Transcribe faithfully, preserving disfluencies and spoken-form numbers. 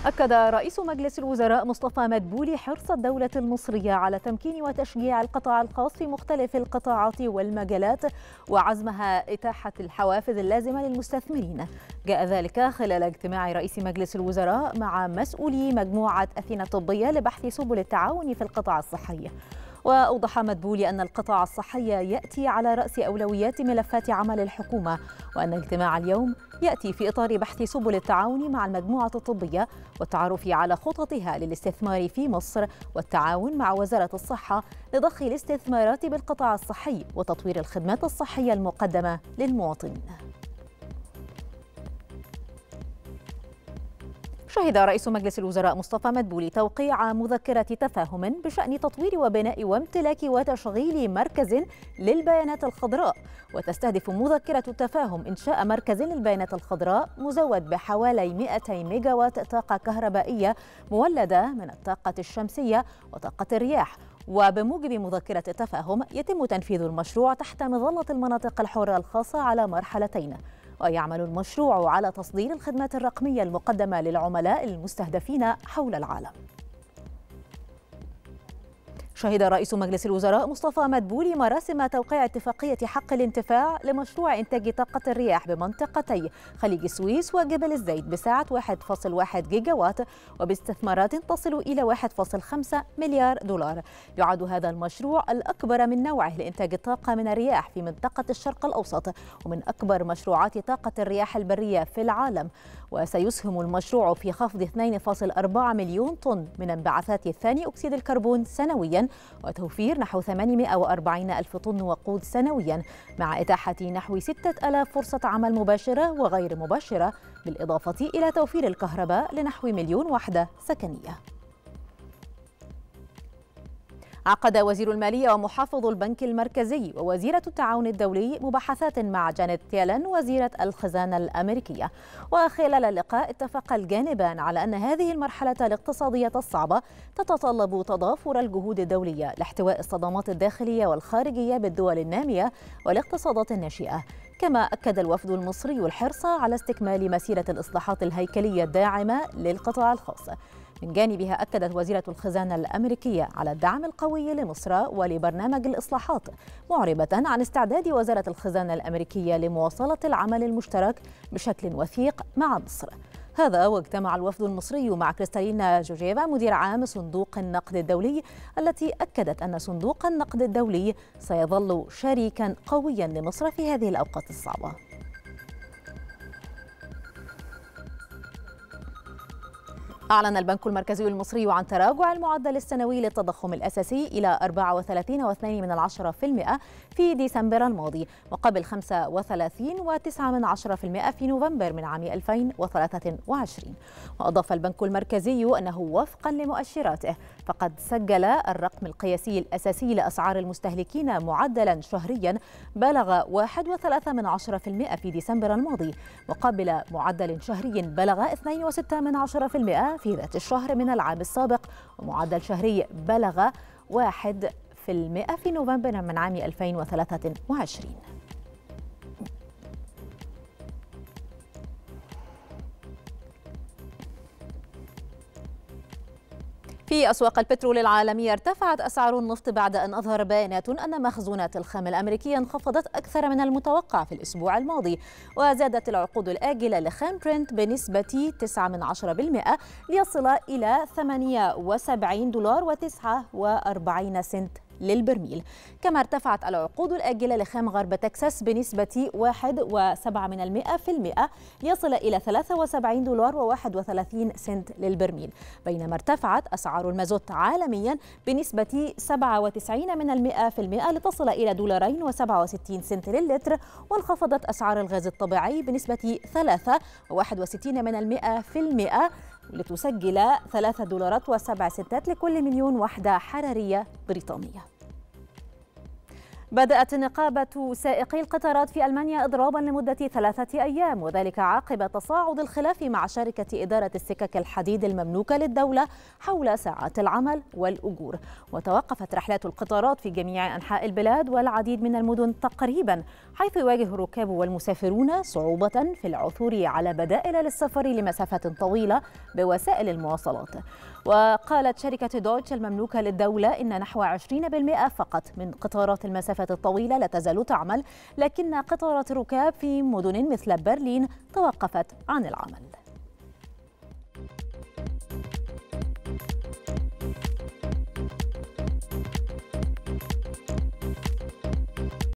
أكد رئيس مجلس الوزراء مصطفى مدبولي حرص الدولة المصرية على تمكين وتشجيع القطاع الخاص في مختلف القطاعات والمجالات وعزمها إتاحة الحوافز اللازمة للمستثمرين. جاء ذلك خلال اجتماع رئيس مجلس الوزراء مع مسؤولي مجموعة أثينا الطبية لبحث سبل التعاون في القطاع الصحي. وأوضح مدبولي أن القطاع الصحي يأتي على رأس أولويات ملفات عمل الحكومة، وأن اجتماع اليوم يأتي في إطار بحث سبل التعاون مع المجموعة الطبية والتعرف على خططها للاستثمار في مصر والتعاون مع وزارة الصحة لضخ الاستثمارات بالقطاع الصحي وتطوير الخدمات الصحية المقدمة للمواطنين. شهد رئيس مجلس الوزراء مصطفى مدبولي توقيع مذكرة تفاهم بشأن تطوير وبناء وامتلاك وتشغيل مركز للبيانات الخضراء، وتستهدف مذكرة التفاهم إنشاء مركز للبيانات الخضراء مزود بحوالي مئتي ميجاوات طاقة كهربائية مولدة من الطاقة الشمسية وطاقة الرياح. وبموجب مذكرة التفاهم يتم تنفيذ المشروع تحت مظلة المناطق الحرة الخاصة على مرحلتين، ويعمل المشروع على تصدير الخدمات الرقمية المقدمة للعملاء المستهدفين حول العالم. شهد رئيس مجلس الوزراء مصطفى مدبولي مراسم توقيع اتفاقية حق الانتفاع لمشروع إنتاج طاقة الرياح بمنطقتي خليج السويس وجبل الزيت بسعة واحد فاصل واحد جيجاوات وباستثمارات تصل إلى واحد فاصل خمسة مليار دولار. يعد هذا المشروع الأكبر من نوعه لإنتاج الطاقة من الرياح في منطقة الشرق الأوسط، ومن أكبر مشروعات طاقة الرياح البرية في العالم. وسيسهم المشروع في خفض اثنين فاصل أربعة مليون طن من انبعاثات ثاني أكسيد الكربون سنوياً، وتوفير نحو ثمانمئة وأربعين ألف طن وقود سنوياً، مع إتاحة نحو ستة آلاف فرصة عمل مباشرة وغير مباشرة، بالإضافة إلى توفير الكهرباء لنحو مليون وحدة سكنية. عقد وزير المالية ومحافظ البنك المركزي ووزيرة التعاون الدولي مباحثات مع جانيت يلن وزيرة الخزانة الأمريكية. وخلال اللقاء اتفق الجانبان على أن هذه المرحلة الاقتصادية الصعبة تتطلب تضافر الجهود الدولية لاحتواء الصدمات الداخلية والخارجية بالدول النامية والاقتصادات الناشئة. كما أكد الوفد المصري الحرص على استكمال مسيرة الإصلاحات الهيكلية الداعمة للقطاع الخاص. من جانبها أكدت وزيرة الخزانة الأمريكية على الدعم القوي لمصر ولبرنامج الإصلاحات، معربة عن استعداد وزارة الخزانة الأمريكية لمواصلة العمل المشترك بشكل وثيق مع مصر. هذا واجتمع الوفد المصري مع كريستالينا جورجيفا مدير عام صندوق النقد الدولي، التي أكدت أن صندوق النقد الدولي سيظل شريكا قويا لمصر في هذه الأوقات الصعبة. أعلن البنك المركزي المصري عن تراجع المعدل السنوي للتضخم الأساسي إلى أربعة وثلاثين فاصلة اثنين بالمئة في ديسمبر الماضي، مقابل خمسة وثلاثين فاصلة تسعة بالمئة في نوفمبر من عام ألفين وثلاثة وعشرين. وأضاف البنك المركزي أنه وفقا لمؤشراته فقد سجل الرقم القياسي الأساسي لأسعار المستهلكين معدلا شهريا بلغ واحد فاصلة ثلاثة بالمئة في ديسمبر الماضي، مقابل معدل شهري بلغ اثنين فاصلة ستة بالمئة في ذات الشهر من العام السابق، ومعدل شهري بلغ واحد بالمئة في نوفمبر من عام ألفين وثلاثة وعشرين. في أسواق البترول العالمية ارتفعت أسعار النفط بعد أن أظهر بيانات أن مخزونات الخام الأمريكية انخفضت أكثر من المتوقع في الأسبوع الماضي. وزادت العقود الآجلة لخام برنت بنسبة تسعة بالمئة ليصل إلى ثمانية وسبعين دولار وتسعة وأربعين سنت للبرميل. كما ارتفعت العقود الآجلة لخام غرب تكساس بنسبة واحد فاصلة سبعة بالمئة ليصل إلى ثلاثة وسبعين دولار وواحد وثلاثين سنت للبرميل، بينما ارتفعت أسعار المازوت عالميا بنسبة سبعة وتسعين بالمئة لتصل إلى دولارين وسبعة وستين سنت للتر. وانخفضت أسعار الغاز الطبيعي بنسبة ثلاثة وواحد وستين بالمئة لتسجل ثلاثة دولارات وسبع سنتات لكل مليون وحدة حرارية بريطانية. بدأت نقابة سائقي القطارات في ألمانيا إضرابا لمدة ثلاثة أيام، وذلك عقب تصاعد الخلاف مع شركة إدارة السكك الحديد المملوكة للدولة حول ساعات العمل والأجور. وتوقفت رحلات القطارات في جميع أنحاء البلاد والعديد من المدن تقريبا، حيث يواجه الركاب والمسافرون صعوبة في العثور على بدائل للسفر لمسافات طويلة بوسائل المواصلات. وقالت شركة دويتش المملوكة للدولة إن نحو عشرين بالمئة فقط من قطارات المسافات الطويلة لا تزال تعمل، لكن قطارات الركاب في مدن مثل برلين توقفت عن العمل.